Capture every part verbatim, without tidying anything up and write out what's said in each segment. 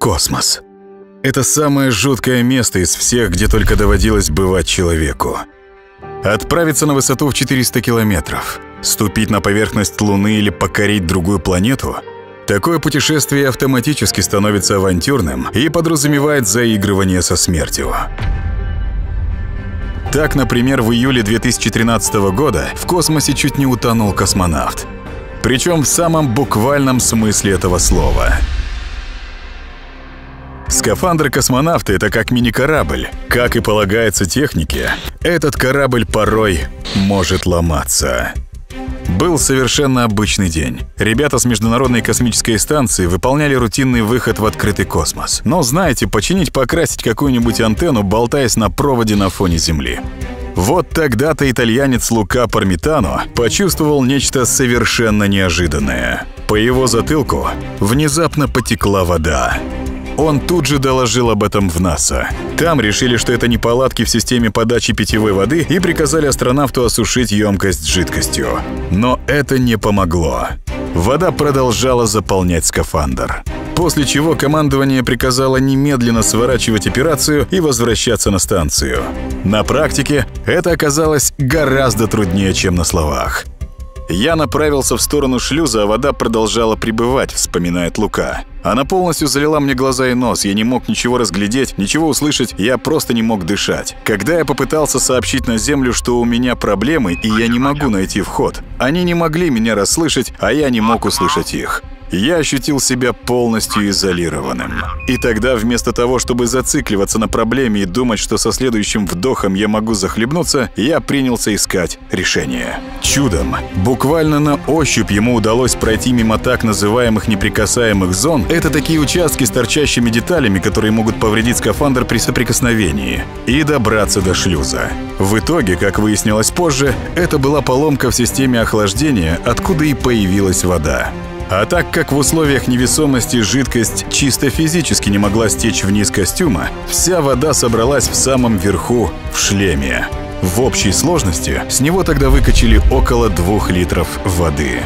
Космос. Это самое жуткое место из всех, где только доводилось бывать человеку. Отправиться на высоту в четыреста километров, ступить на поверхность Луны или покорить другую планету — такое путешествие автоматически становится авантюрным и подразумевает заигрывание со смертью. Так, например, в июле две тысячи тринадцатого года в космосе чуть не утонул космонавт. Причем в самом буквальном смысле этого слова. Скафандр космонавта — это как мини-корабль. Как и полагается технике, этот корабль порой может ломаться. Был совершенно обычный день. Ребята с Международной космической станции выполняли рутинный выход в открытый космос. Но, знаете, починить, покрасить какую-нибудь антенну, болтаясь на проводе на фоне Земли. Вот тогда-то итальянец Лука Пармитано почувствовал нечто совершенно неожиданное. По его затылку внезапно потекла вода. Он тут же доложил об этом в НАСА. Там решили, что это неполадки в системе подачи питьевой воды, и приказали астронавту осушить емкость с жидкостью. Но это не помогло. Вода продолжала заполнять скафандр. После чего командование приказало немедленно сворачивать операцию и возвращаться на станцию. На практике это оказалось гораздо труднее, чем на словах. «Я направился в сторону шлюза, а вода продолжала прибывать», — вспоминает Лука. «Она полностью залила мне глаза и нос, я не мог ничего разглядеть, ничего услышать, я просто не мог дышать. Когда я попытался сообщить на Землю, что у меня проблемы и я не могу найти вход, они не могли меня расслышать, а я не мог услышать их. Я ощутил себя полностью изолированным. И тогда вместо того, чтобы зацикливаться на проблеме и думать, что со следующим вдохом я могу захлебнуться, я принялся искать решение. Чудом, буквально на ощупь ему удалось пройти мимо так называемых неприкасаемых зон. Это такие участки с торчащими деталями, которые могут повредить скафандр при соприкосновении, и добраться до шлюза. В итоге, как выяснилось позже, это была поломка в системе охлаждения, откуда и появилась вода. А так как в условиях невесомости жидкость чисто физически не могла стечь вниз костюма, вся вода собралась в самом верху, в шлеме. В общей сложности с него тогда выкачали около двух литров воды.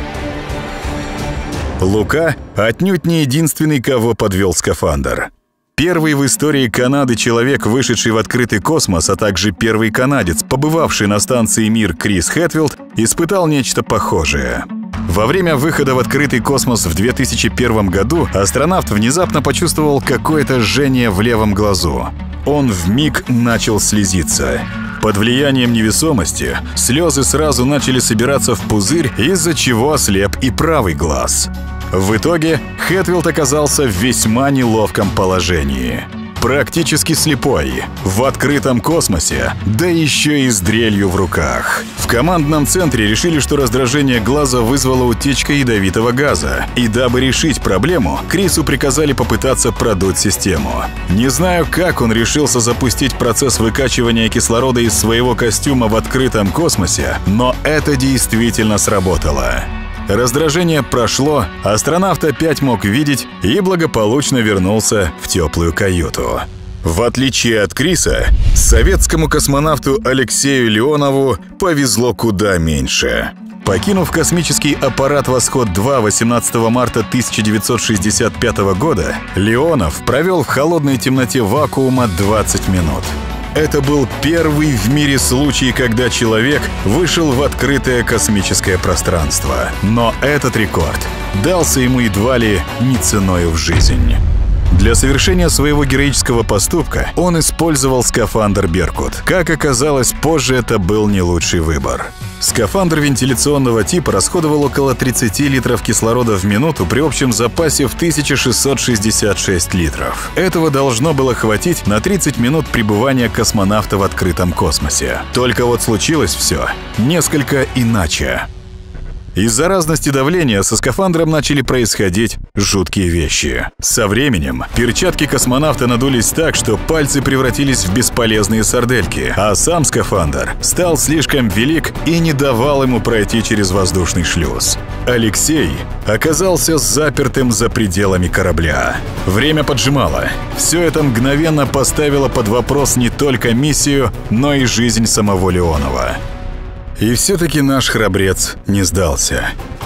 Лука отнюдь не единственный, кого подвел скафандр. Первый в истории Канады человек, вышедший в открытый космос, а также первый канадец, побывавший на станции «Мир», Крис Хэтфилд, испытал нечто похожее. Во время выхода в открытый космос в две тысячи первом году астронавт внезапно почувствовал какое-то жжение в левом глазу. Он вмиг начал слезиться. Под влиянием невесомости слезы сразу начали собираться в пузырь, из-за чего ослеп и правый глаз. В итоге Хэтфилд оказался в весьма неловком положении. Практически слепой, в открытом космосе, да еще и с дрелью в руках. В командном центре решили, что раздражение глаза вызвало утечка ядовитого газа. И дабы решить проблему, Крису приказали попытаться продуть систему. Не знаю, как он решился запустить процесс выкачивания кислорода из своего костюма в открытом космосе, но это действительно сработало. Раздражение прошло, астронавт опять мог видеть и благополучно вернулся в теплую каюту. В отличие от Криса, советскому космонавту Алексею Леонову повезло куда меньше. Покинув космический аппарат «Восход-два» восемнадцатого марта тысяча девятьсот шестьдесят пятого года, Леонов провел в холодной темноте вакуума двадцать минут. Это был первый в мире случай, когда человек вышел в открытое космическое пространство. Но этот рекорд дался ему едва ли не ценою в жизнь. Для совершения своего героического поступка он использовал скафандр «Беркут». Как оказалось, позже это был не лучший выбор. Скафандр вентиляционного типа расходовал около тридцати литров кислорода в минуту при общем запасе в тысяча шестьсот шестьдесят шесть литров. Этого должно было хватить на тридцать минут пребывания космонавта в открытом космосе. Только вот случилось все несколько иначе. Из-за разности давления со скафандром начали происходить жуткие вещи. Со временем перчатки космонавта надулись так, что пальцы превратились в бесполезные сардельки, а сам скафандр стал слишком велик и не давал ему пройти через воздушный шлюз. Алексей оказался запертым за пределами корабля. Время поджимало. Все это мгновенно поставило под вопрос не только миссию, но и жизнь самого Леонова. И все-таки наш храбрец не сдался.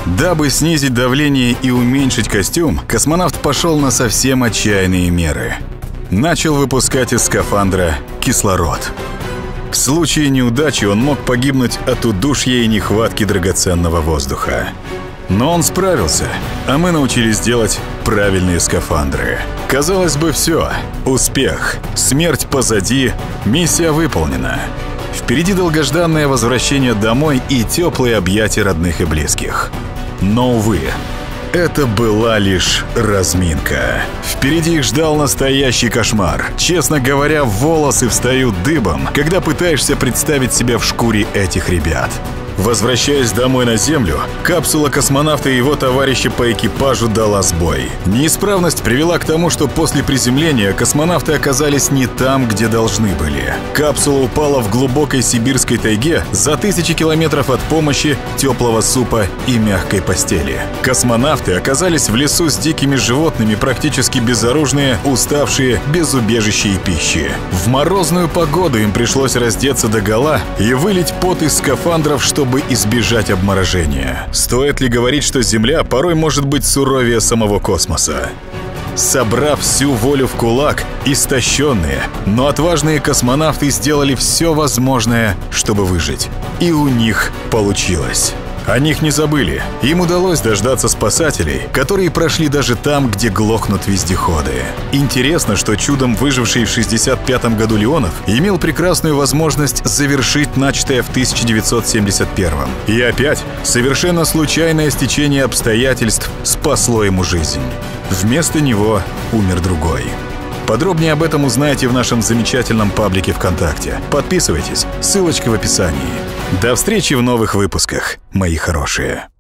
Дабы снизить давление и уменьшить костюм, космонавт пошел на совсем отчаянные меры. Начал выпускать из скафандра кислород. В случае неудачи он мог погибнуть от удушья и нехватки драгоценного воздуха. Но он справился, а мы научились делать правильные скафандры. Казалось бы, все. Успех. Смерть позади. Миссия выполнена. Впереди долгожданное возвращение домой и теплые объятия родных и близких. Но, увы, это была лишь разминка. Впереди их ждал настоящий кошмар. Честно говоря, волосы встают дыбом, когда пытаешься представить себя в шкуре этих ребят. Возвращаясь домой на Землю, капсула космонавта и его товарища по экипажу дала сбой. Неисправность привела к тому, что после приземления космонавты оказались не там, где должны были. Капсула упала в глубокой сибирской тайге за тысячи километров от помощи, теплого супа и мягкой постели. Космонавты оказались в лесу с дикими животными, практически безоружные, уставшие, без убежища и пищи. В морозную погоду им пришлось раздеться догола и вылить пот из скафандров, чтобы чтобы избежать обморожения. Стоит ли говорить, что Земля порой может быть суровее самого космоса? Собрав всю волю в кулак, истощенные, но отважные космонавты сделали все возможное, чтобы выжить. И у них получилось. О них не забыли. Им удалось дождаться спасателей, которые прошли даже там, где глохнут вездеходы. Интересно, что чудом выживший в шестьдесят пятом году Леонов имел прекрасную возможность завершить начатое в тысяча девятьсот семьдесят первом. И опять, совершенно случайное стечение обстоятельств спасло ему жизнь. Вместо него умер другой. Подробнее об этом узнаете в нашем замечательном паблике ВКонтакте. Подписывайтесь, ссылочка в описании. До встречи в новых выпусках, мои хорошие.